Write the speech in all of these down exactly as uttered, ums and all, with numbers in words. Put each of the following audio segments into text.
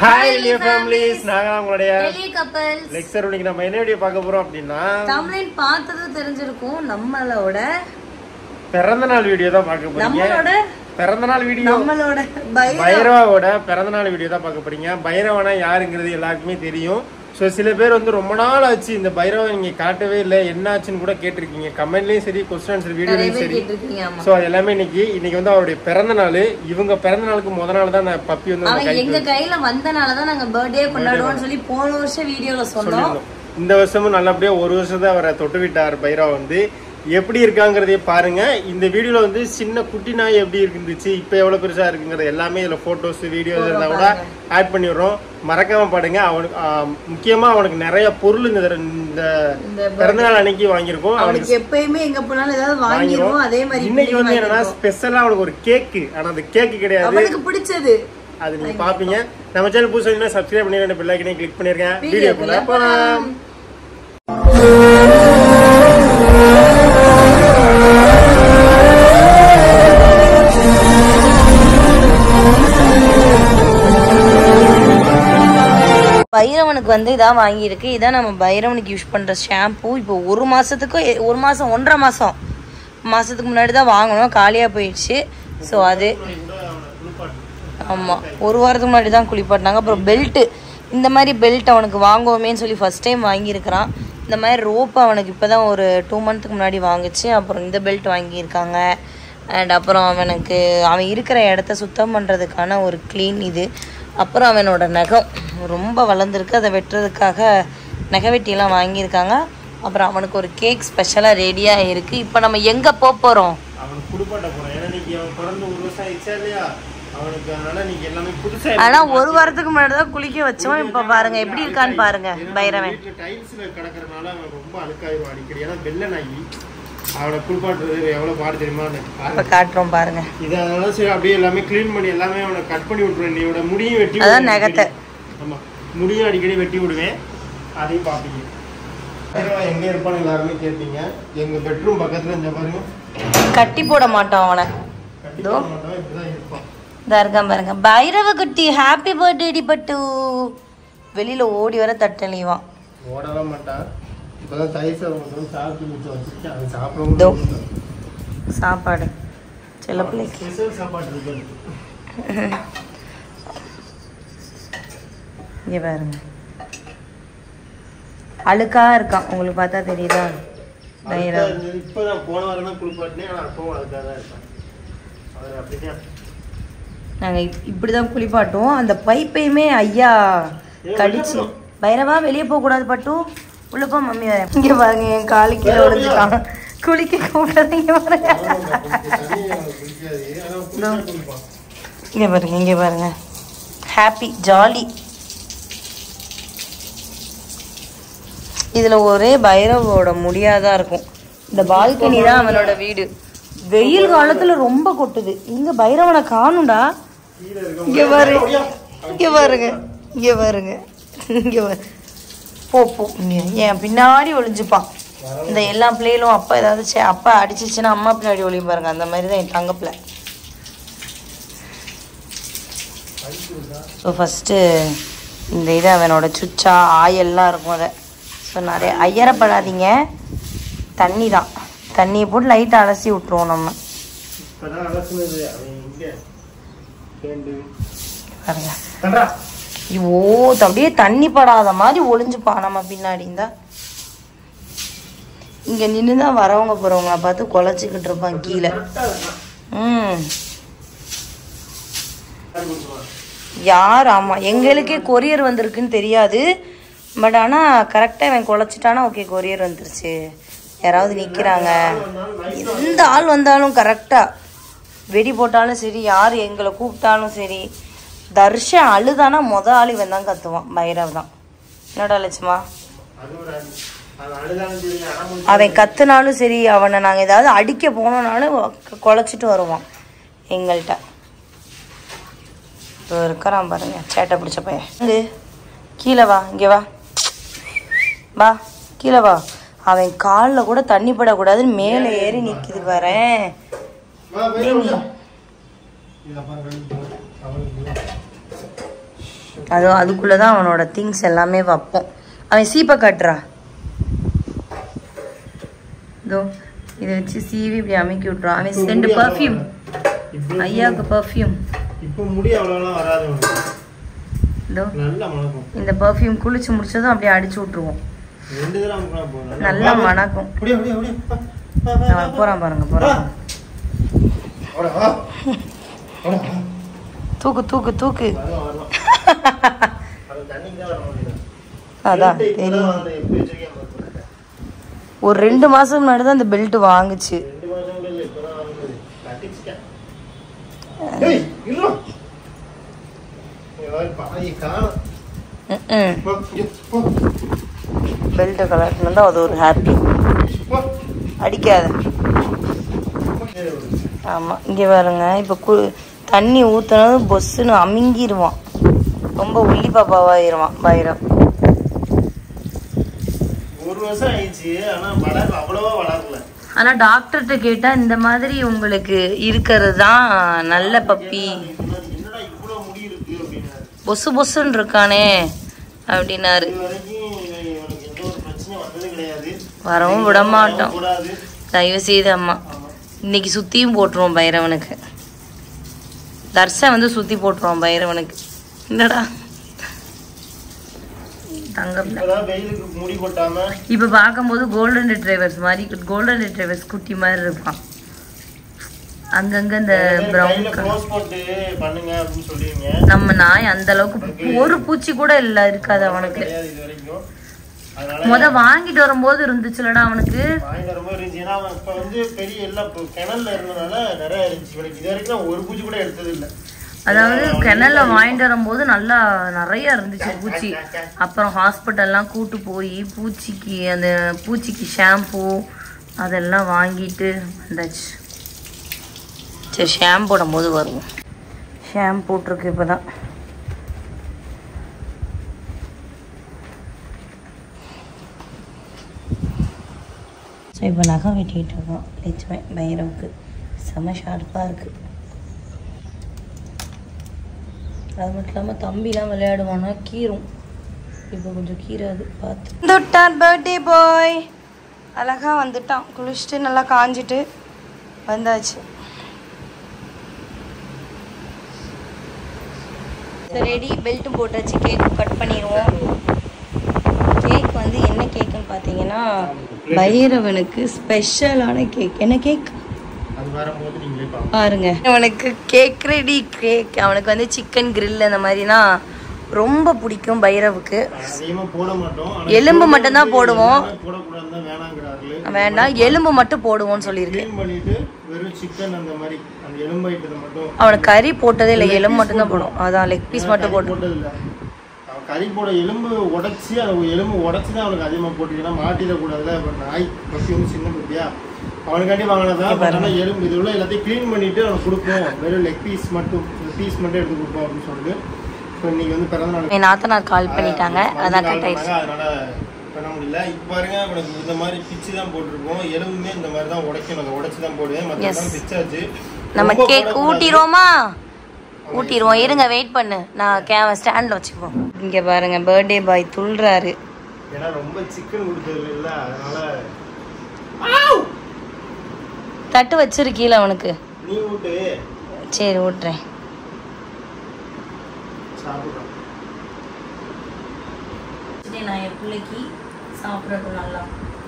Hi dear families, நாங்க உங்களுடைய daily couples lecture இன்னைக்கு நம்ம என்ன வீடியோ பார்க்க போறோம் அப்படினா தமிழில் பார்த்தது தெரிஞ்சிருக்கும் நம்மளோட பிறந்தநாள் வீடியோ தான் பார்க்க போறீங்க. நம்மளோட பிறந்தநாள் வீடியோ நம்மளோட பைரவாவோட பிறந்தநாள் வீடியோ தான் பார்க்க போறீங்க. பைரவனா யாருங்கிறது எல்லாருக்குமே தெரியும். சோ சில பேர் வந்து ரொம்ப நாள் ஆச்சு இந்த பைரவ நீங்க காட்டவே இல்லை என்ன ஆச்சுன்னு கூட கேட்டிருக்கீங்க. கமெண்ட்லயும் சரி क्वेश्चन ஆன்சர் வீடியோலயும் சரி. சோ அது எல்லாமே இன்னைக்கு இன்னைக்கு வந்து அவருடைய பிறந்த நாள். இவங்க பிறந்த நாளுக்கு முத நாள் தான் நான் பப்பி வந்து அவங்க எங்க கையில வந்தனால தான் நாங்க பர்த்டே கொண்டாடுவோம்னு சொல்லி போன வருஷம் வீடியோல சொன்னோம். இந்த வருஷமும் நல்லபடியா ஒரு வருஷம் தான் அவரை தொட்டு விட்டார் பைரவ வந்து. எப்படி இருக்காங்கிறதே பாருங்க. இந்த வீடியோல வந்து சின்ன குட்டி நாய் எப்படி இருந்துச்சு இப்ப எவ்வளவு பெருசா இருக்குங்கிறது எல்லாமே இதுல போட்டோஸ் வீடியோஸ் இருந்தா கூட ஆட் பண்ணிடுறோம். மறக்காம பாடுங்க. அவனுக்கு முக்கியமா அவனுக்கு நிறைய பொருள் இந்த பிறந்தநாள் அன்னைக்கு வாங்கியிருக்கோம். அவனுக்கு எப்பயுமே எங்க போனாலும் ஏதாவது வாங்கிடுவோம். அதே மாதிரி இன்னைக்கு வந்து என்னன்னா ஸ்பெஷலா அவனுக்கு ஒரு கேக்கு. ஆனா அந்த கேக்கு கிடையாது, அவனுக்கு பிடிச்சது. அது நீங்க பாப்பீங்க. நம்ம சேனல் புதுசா சப்ஸ்கிரைப் பண்ணிருங்க, பெல் ஐக்கனை கிளிக் பண்ணிருக்கேன். வீடியோக்குள்ள போலாம். பைரவனுக்கு வந்து இதான் வாங்கியிருக்கு. இதான் நம்ம பைரவனுக்கு யூஸ் பண்ணுற ஷாம்பூ. இப்போ ஒரு மாதத்துக்கு ஒரு மாதம் ஒன்றரை மாதம் மாதத்துக்கு முன்னாடி தான் வாங்கணும், காலியாக போயிடுச்சு. ஸோ அது ஆமாம் ஒரு வாரத்துக்கு முன்னாடி தான் குளிப்பாட்டினாங்க. அப்புறம் பெல்ட்டு, இந்த மாதிரி பெல்ட் அவனுக்கு வாங்குவோமேன்னு சொல்லி ஃபஸ்ட் டைம் வாங்கியிருக்கிறான். இந்த மாதிரி ரோப்பு அவனுக்கு இப்போ தான் ஒரு டூ மந்த்துக்கு முன்னாடி வாங்கிச்சு. அப்புறம் இந்த பெல்ட் வாங்கியிருக்காங்க. அண்ட் அப்புறம் அவனுக்கு அவன் இருக்கிற இடத்த சுத்தம் பண்ணுறதுக்கான ஒரு க்ளீன் இது. அப்புறம் அவனோட நகம் ரொம்ப வளர்ந்துருக்கு, அதை வெட்டுறதுக்காக நகை வெட்டியெல்லாம் வாங்கியிருக்காங்க. அப்புறம் அவனுக்கு ஒரு கேக் ஸ்பெஷலாக ரெடியாக இருக்குது. இப்போ நம்ம எங்கே போக போகிறோம்? அவனுக்கு குளிப்பாட்ட போகிறோம். ஏன்னா இன்னைக்கு அவன் பிறந்து ஒரு வருஷம் ஆயிடுச்சா இல்லையா அவனுக்கு. அதனால இன்னைக்கு எல்லாமே புதுசாக. ஆனால் ஒரு வாரத்துக்கு முன்னாடி தான் குளிக்க வச்சோம். இப்போ பாருங்க எப்படி இருக்கான்னு பாருங்க. பைரவன் டைல்ஸில் கிடக்கிறதுனால அவன் ரொம்ப அழுக்காயிரும் அடிக்கடி. ஏன்னா வெள்ளை நாயி அவனை குளிப்பாட்டுறது எவ்வளோ பாடு தெரியுமா? இப்போ காட்டுறோம் பாருங்க. இது அதனால சரி அப்படியே எல்லாமே க்ளீன் பண்ணி எல்லாமே அவனை கட் பண்ணி விட்டுருவேன். நீயோட முடியும் வெட்டி, அதான் நகத்தை. ஆமாம் முடியும் அடிக்கடி வெட்டி விடுவேன். அதையும் பார்ப்பீங்க. எங்கே இருப்பான்னு எல்லாருமே கேட்பீங்க. எங்கள் பெட்ரூம் பக்கத்தில் இந்த பாருங்க. கட்டி போட மாட்டோம் அவனை. கட்டி போட மாட்டோம், இப்படிதான் இருப்பான். இதா இருக்கான் பாருங்க பைரவ குட்டி. ஹாப்பி பர்த்டே டி பட்டு. வெளியில ஓடி வர தட்டலிவான். ஓடலாம் மாட்டான். இப்போதான் தயிர் சாதம் சாப்பிட்டு முடிச்சு வச்சுருக்கேன். அது சாப்பிடவும் சாப்பாடு சில பிள்ளைக்கு ஸ்பெஷல் சாப்பாடு இருக்கு. இங்கே பாருங்க அழுக்கா இருக்கான். உங்களுக்கு பார்த்தா தெரியுதா? இப்போதான் போன வாரம் தான் குளிப்பாட்டினேன். ஆனால் அப்பவும் அழுக்காக தான் இருக்கான். அவர் அப்படிதான். நாங்கள் இப்படி தான் குளிப்பாட்டுவோம். அந்த பைப்பையுமே ஐயா கடிச்சு. பைரவா வெளியே போகக்கூடாது பட்டு உள்ள போ மம்மி வரேன். இங்கே பாருங்க என் காலு கீழே விழுந்துட்டான். குளிக்க கூடாது. இங்கே பாருங்க இங்கே பாருங்க இங்கே பாருங்க ஹாப்பி ஜாலி. இதில் ஒரே பைரவோட முடியாதான் இருக்கும். இந்த பால்கனி தான் அவனோட வீடு. வெயில் காலத்துல ரொம்ப கொட்டுது. இங்க பைரவனை காணும்டா. இங்க பாரு இங்க பாருங்க இங்க பாருங்க இங்க பாரு. போ போ ஏன் பின்னாடி ஒளிஞ்சுப்பான். இந்த எல்லா பிள்ளைகளும் அப்பா ஏதாவது அப்பா அடிச்சிச்சுன்னா அம்மா பின்னாடி ஒளியும் பாருங்க. அந்த மாதிரி தான் என் தங்கப்பிள்ள. ஸோ ஃபஸ்ட்டு இந்த இது அவனோட சுச்சா ஆயெல்லாம் இருக்கும். அதை ஸோ நிறைய ஐயரப்படாதீங்க. தண்ணி தான், தண்ணியை போட்டு லைட்டாக அலசி விட்ருவோம் நம்ம. பாருங்க ஓ அப்படியே தண்ணி படாத மாதிரி ஒளிஞ்சுப்பான் நம்ம பின்னாடி. இருந்தா இங்க நின்றுதான் வரவங்க போறவங்கள பார்த்து குலைச்சிக்கிட்டு இருப்பான் கீழே. ம் யார்? ஆமா எங்களுக்கே கொரியர் வந்திருக்குன்னு தெரியாது. பட் ஆனால் கரெக்டாக இவன் குலைச்சிட்டானா ஓகே கொரியர் வந்துருச்சு. யாராவது நிற்கிறாங்க. எந்த ஆள் வந்தாலும் கரெக்டாக வெடி போட்டாலும் சரி, யார் எங்களை கூப்பிட்டாலும் சரி, தர்ஷன் அழுதானா மொத ஆள் இவன் தான் கத்துவான். பைரவ் தான். என்னடா லட்சுமா? அவன் கத்துனாலும் சரி, அவனை நாங்கள் ஏதாவது அடிக்க போனோம்னாலும் குலைச்சிட்டு வருவான் எங்கள்கிட்ட. இப்போ இருக்கிறான் பாருங்க சேட்டை பிடிச்ச பையன். இங்கே கீழே வா, இங்கே வா வா கீழே வா. அவன் காலில் கூட தண்ணி படக்கூடாதுன்னு மேலே ஏறி நிற்கிது பாரேன். அதோ அதுக்குள்ளே தான் அவனோட திங்ஸ் எல்லாமே வைப்போம். அவன் சீப்பை காட்டுறா. இதோ இதை வச்சு சீவி இப்படி அமைக்கி விட்றான். அவன் ரெண்டு பர்ஃப்யூம், ஐயாவுக்கு பர்ஃப்யூம். இப்போ முடி அவ்வளோலாம் வராது. இதோ இந்த பர்ஃப்யூம் குளிச்சு முடிச்சதும் அப்படியே அடிச்சு விட்ருவோம். நல்லா மணக்கும். போறான் பாருங்க, போறான். தூக்கு தூக்கு தூக்கு. அதான் தெரியும். ஒரு ரெண்டு மாசம் முன்னாடி தான் இந்த பெல்ட் வாங்குச்சு. பெல்ட் கலர்னா அது ஒரு ஹாப்பி. அடிக்காத. ஆமாம், இங்கே பாருங்க. இப்போ கு தண்ணி ஊற்றுனது பொஸ்ஸுன்னு அமுங்கிடுவான். ரொம்ப உள்ளி பாப்பாவாயிருவான் பைரவ். ஒரு வருஷம் ஆயிடுச்சு, ஆனால் வளர அவ்வளோவா வளரல. ஆனால் டாக்டர்கிட்ட கேட்டால் இந்த மாதிரி உங்களுக்கு இருக்கிறது தான் நல்ல பப்பி. பொசு பொசுன்னு இருக்கானே அப்படின்னாரு. வரவும் விட மாட்டோம். தயவு செய்து அம்மா இன்னைக்கு சுத்தியும் போட்டுருவோம் பைரவனுக்கு. தர்சன் வந்து சுத்தி போட்டுருவோம் பைரவனுக்கு. என்னடா தங்கம் இப்ப பார்க்கும்போது கோல்டன் ரிட்ரைவர்ஸ் மாதிரி, கோல்டன் ரிட்ரைவர்ஸ் குட்டி மாதிரி இருப்பான். அங்கங்க இந்த பிரவுன் நம்ம நாய் அந்த அளவுக்கு ஒரு பூச்சி கூட இல்ல இருக்காது அவனுக்கு. முத வாங்கிட்டு வரும்போது இருந்துச்சுலடா அவனுக்கு. அதாவது கிணல்ல வாங்கிட்டு வரும்போது நல்லா நிறைய இருந்துச்சு பூச்சி. அப்புறம் ஹாஸ்பிட்டல்லாம் கூட்டு போய் பூச்சிக்கு அந்த பூச்சிக்கு ஷாம்பூ அதெல்லாம் வாங்கிட்டு வந்தாச்சு. சரி, ஷாம்பு போடும்போது வருவோம். ஷாம்பு போட்டிருக்கு இப்போதான். ஸோ இப்போ நகம் வெட்டிகிட்டு இருக்கோம். லட்சுமி பைரவுக்கு செம ஷார்ப்பாக இருக்குது. அது மட்டும் இல்லாமல் தம்பிலாம் விளையாடுவானா கீரும். இப்போ கொஞ்சம் கீராது பார்த்து. வந்துட்டான் பர்த்டே பாய். அழகாக வந்துட்டான். குளிச்சுட்டு நல்லா காஞ்சிட்டு வந்தாச்சு. ரெடி, பெல்ட்டும் போட்டாச்சு. கேக் கட் பண்ணிடுவோம். கேக் வந்து என்ன கேக்குன்னு பார்த்தீங்கன்னா பைரவனுக்கு ஸ்பெஷலான கேக். என்ன கேக் பாருங்க. அவனுக்கு கேக் ரெடி. கேக் அவனுக்கு வந்து சிக்கன் கிரில் அந்த மாதிரினா ரொம்ப பிடிக்கும் பைரவுக்கு. எலும்பு மட்டும் தான் போடுவோம். வேண்டாம், எலும்பு மட்டும் போடுவோம்னு சொல்லியிருக்கேன். அவனுக்கு கறி போட்டதே இல்லை, எலும்பு மட்டும் தான் போடும். அதான் லெக் பீஸ் மட்டும் போட்டு கறி போட எலும்பு உடச்சி அது எலும்பு உடச்சி தான் அவனுக்கு அதிகமாக போட்டுக்கினா மாட்டிடக்கூடாதுல. இப்போ நாய் பசி வந்து சின்ன பத்தியா அவனுக்காண்டி வாங்கினதான். எலும்பு இது உள்ள எல்லாத்தையும் க்ளீன் பண்ணிட்டு அவனுக்கு கொடுப்போம். வெறும் லெக் பீஸ் மட்டும் பீஸ் மட்டும் எடுத்து கொடுப்போம் அப்படின்னு சொல்லிட்டு ஸோ இன்னைக்கு வந்து பிறந்த நாள் என் நாத்தனார் கால் பண்ணிட்டாங்க. அதான் கட் ஆயிடுச்சு. அதனால பண்ண முடியல. இப்போ பாருங்க அவனுக்கு இந்த மாதிரி பிச்சு தான் போட்டிருக்கோம். எலும்புமே இந்த மாதிரி தான் உடைக்கணும். அதை உடச்சி தான் போடுவேன். மற்ற பிச்சாச்சு. நம்ம கேக் ஊட்டிடுவோமா? ஊட்டிடுவோம். இருங்க, வெயிட் பண்ணு. நான் கேமரா ஸ்டாண்டில் வச்சுக்குவோம். இங்கே பாருங்க, பர்த்டே பாய் துள்ளுறாரு. ஏன்னா ரொம்ப சிக்கன் கொடுத்தது இல்லை, அதனால தட்டு வச்சிருக்கீல அவனுக்கு. நீ ஊட்டு. சரி, ஊட்டுறேன். நான் என் பிள்ளைக்கு சாப்பிடட்டும் நல்லா.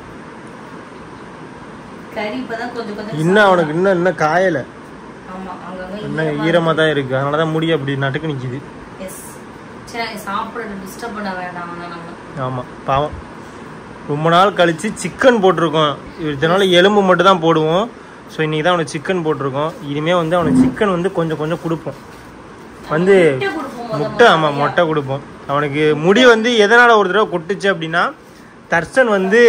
கறி இப்பதான் கொஞ்சம் கொஞ்சம் இன்னும் அவனுக்கு இன்னும் இன்னும் காயலை. ஆமா, அங்கங்க இன்னும் ஈரமாக தான் இருக்கு. அதனால தான் முடி அப்படி நட்டுக்கு நிற்கிது. எஸ், சரி, சாப்பிட டிஸ்டர்ப் பண்ண வேண்டாம். ஆமாம், பாவம். ரொம்ப நாள் கழிச்சு சிக்கன் போட்டிருக்கோம். இதனால எலும்பு மட்டும் தான் போடுவோம். ஸோ இன்றைக்கி தான் அவனுக்கு சிக்கன் போட்டிருக்கோம். இனிமேல் வந்து அவனுக்கு சிக்கன் வந்து கொஞ்சம் கொஞ்சம் கொடுப்போம். வந்து முட்டை, ஆமாம், முட்டை கொடுப்போம். அவனுக்கு முடி வந்து எதனால் ஒரு தடவை கொட்டுச்சு அப்படின்னா தர்சன் வந்து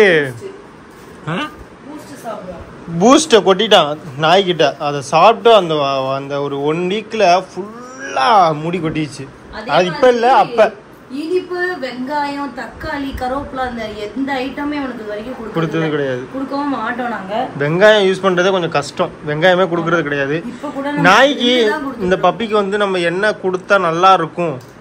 பூஸ்ட்டை கொட்டிட்டான் நாய்கிட்ட. அதை சாப்பிட்டு அந்த அந்த ஒரு ஒன் வீக்கில் ஃபுல்லாக முடி கொட்டிச்சு. அது இப்போ இல்லை, அப்போ இனிப்பு, வெங்காயம், தக்காளி, கருவேப்பிலை அந்த எந்த ஐட்டமே அவனுக்கு வரைக்கும் கொடுத்தது கிடையாது. கொடுக்கவும் மாட்டோம் நாங்க. வெங்காயம் யூஸ் பண்றதே கொஞ்சம் கஷ்டம். வெங்காயமே கொடுக்கறது கிடையாது. நாய்க்கு இந்த பப்பிக்கு வந்து நம்ம என்ன கொடுத்தா நல்லா இருக்கும்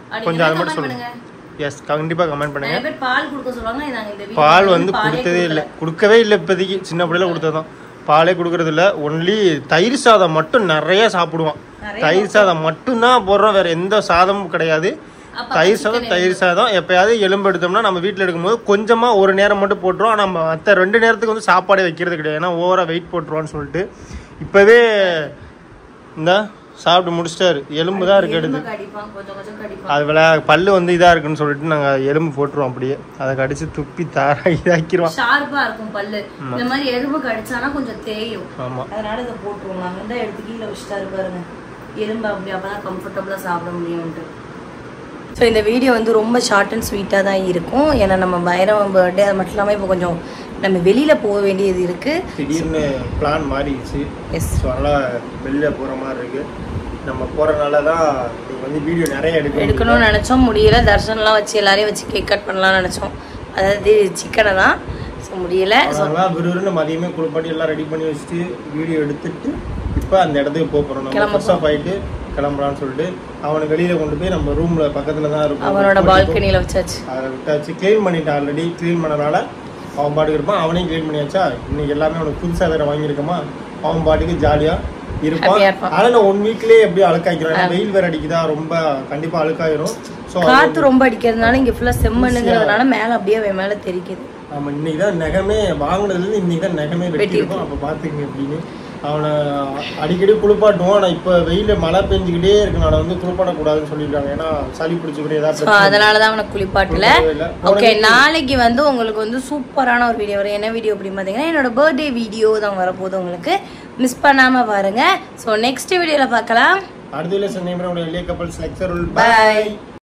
கொஞ்சம் அது மட்டும் சொல்லுங்க. எஸ் கண்டிப்பா கமெண்ட் பண்ணுங்க. நிறைய பேர் பால் கொடுக்க சொல்றாங்க, நாங்க இந்த வீடியோ பால் வந்து கொடுத்ததே இல்லை, கொடுக்கவே இல்லை. இப்போதைக்கு சின்ன பிள்ளைல கொடுத்ததான், பாலே கொடுக்கறது இல்லை. ஒன்லி தயிர் சாதம் மட்டும் நிறைய சாப்பிடுவான். தயிர் சாதம் மட்டும்தான் போடுறோம், வேற எந்த சாதமும் கிடையாது. தயிர் சாதம் தயிர் சாதம் எப்பயாவது எலும்பு எடுத்தோம்னா நம்ம வீட்டில் எடுக்கும்போது கொஞ்சமா ஒரு நேரம் மட்டும் போட்டுருவோம். ஆனால் நம்ம மற்ற ரெண்டு நேரத்துக்கு வந்து சாப்பாடே வைக்கிறது கிடையாது, ஏன்னா ஓவரா வெயிட் போட்டுருவான்னு சொல்லிட்டு. இப்பவே இந்த சாப்பிட்டு முடிச்சிட்டாரு, எலும்பு தான் இருக்கு எடுத்து. அது விளா பல்லு வந்து இதா இருக்குன்னு சொல்லிட்டு நாங்க எலும்பு போட்டுருவோம், அப்படியே அதை கடிச்சு துப்பி தாரா இதாக்கிடுவோம். ஷார்ப்பா இருக்கும் பல்லு, இந்த மாதிரி எலும்பு கடிச்சானா கொஞ்சம் தேயும். ஆமா, அதனால இதை போட்டுருவோம். நாங்க வந்து எடுத்து கீழே வச்சுட்டாரு பாருங்க, எலும்பு அப்படி அப்பதான் கம்ஃபர்டபுளா சாப்பிட முடியும்ட்டு. ஸோ இந்த வீடியோ வந்து ரொம்ப ஷார்ட் அண்ட் ஸ்வீட்டாக தான் இருக்கும். ஏன்னா நம்ம பைரவன் பர்த்டே அது மட்டும் இல்லாமல் இப்போ கொஞ்சம் நம்ம வெளியில் போக வேண்டியது இருக்குது. திடீர்னு பிளான் மாறிடுச்சு. எஸ், ஸோ அதனால் வெளியில் போகிற மாதிரி இருக்குது. நம்ம போகிறனால தான் வந்து வீடியோ நிறைய எடுக்க எடுக்கணும்னு நினச்சோம், முடியல. தர்ஷன்லாம் வச்சு எல்லாரையும் வச்சு கேக் கட் பண்ணலாம்னு நினச்சோம், அதாவது சிக்கனை தான். ஸோ முடியல. அதெல்லாம் விறுவிறுன்னு மதியமே குளிப்பாட்டி எல்லாம் ரெடி பண்ணி வச்சுட்டு வீடியோ எடுத்துட்டு இப்போ அந்த இடத்துக்கு போக போகிறோம். நம்ம ஃப்ரெஷ்ஷாக போயிட்டு கிளம்பலான்னு சொல்லிட்டு அவனை வெளியில கொண்டு போய் நம்ம ரூம்ல பக்கத்துல தான் இருக்கும், அவனோட பால்கனியில வச்சாச்சு. அதை விட்டாச்சு, கிளீன் பண்ணிட்டான். ஆல்ரெடி கிளீன் பண்ணனால அவன் பாட்டுக்கு இருப்பான். அவனையும் கிளீன் பண்ணியாச்சா, இன்னைக்கு எல்லாமே அவனுக்கு புதுசாக வேற வாங்கியிருக்கோமா, அவன் பாட்டுக்கு ஜாலியா இருப்பான். ஆனா நான் ஒன் வீக்லயே எப்படி அழுக்காக்கிறேன், வெயில் வேற அடிக்குதா, ரொம்ப கண்டிப்பா அழுக்காயிரும். ஸோ காத்து ரொம்ப அடிக்கிறதுனால இங்க ஃபுல்லா செம்மண்ணுங்கிறதுனால மேல அப்படியே அவன் மேல தெரிக்குது. ஆமா, இன்னைக்கு தான் நகமே வாங்கினதுல இருந்து இன்னைக்கு தான் நகமே வெட்டியிருக்கோம். அப்ப பாத்துக்கங்க அப்படின்னு. அவனை அடிக்கடி குளிப்பாட்டுவோம். ஆனால் இப்போ வெயில மழை பெஞ்சுக்கிட்டே இருக்கனால வந்து குளிப்பாட்டக்கூடாதுன்னு சொல்லியிருக்காங்க, ஏன்னா சளி பிடிச்சிக்கிட்டே ஏதாவது. அதனாலதான் அவனை குளிப்பாட்டல. ஓகே, நாளைக்கு வந்து உங்களுக்கு வந்து சூப்பரான ஒரு வீடியோ வரும். என்ன வீடியோ அப்படின்னு பார்த்தீங்கன்னா என்னோட பர்த்டே வீடியோ தான் வரப்போகுது, உங்களுக்கு மிஸ் பண்ணாம பாருங்க. ஸோ நெக்ஸ்ட் வீடியோல பார்க்கலாம். அடுத்த வீடியோ சந்திக்கிறேன். Couples lecture. பை.